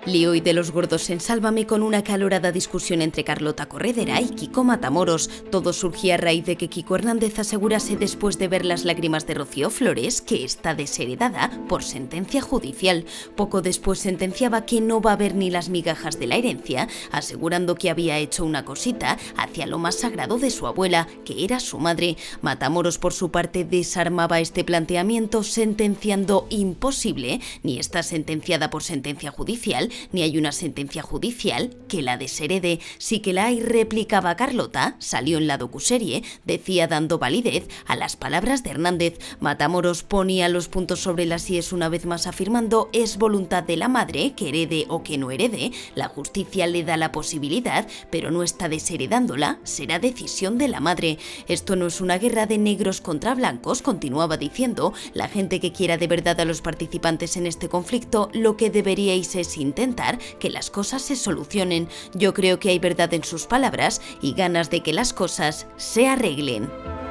Lío y de los gordos en Sálvame con una acalorada discusión entre Carlota Corredera y Kiko Matamoros. Todo surgía a raíz de que Kiko Hernández asegurase después de ver las lágrimas de Rocío Flores que está desheredada por sentencia judicial. Poco después sentenciaba que no va a haber ni las migajas de la herencia, asegurando que había hecho una cosita hacia lo más sagrado de su abuela, que era su madre. Matamoros por su parte desarmaba este planteamiento sentenciando imposible, ni está sentenciada por sentencia judicial, ni hay una sentencia judicial que la desherede. Sí que la hay, replicaba Carlota, salió en la docuserie, decía dando validez a las palabras de Hernández. Matamoros ponía los puntos sobre las íes una vez más afirmando: es voluntad de la madre que herede o que no herede, la justicia le da la posibilidad, pero no está desheredándola, será decisión de la madre. Esto no es una guerra de negros contra blancos, continuaba diciendo, la gente que quiera de verdad a los participantes en este conflicto, lo que deberíais es intentar que las cosas se solucionen. Yo creo que hay verdad en sus palabras y ganas de que las cosas se arreglen.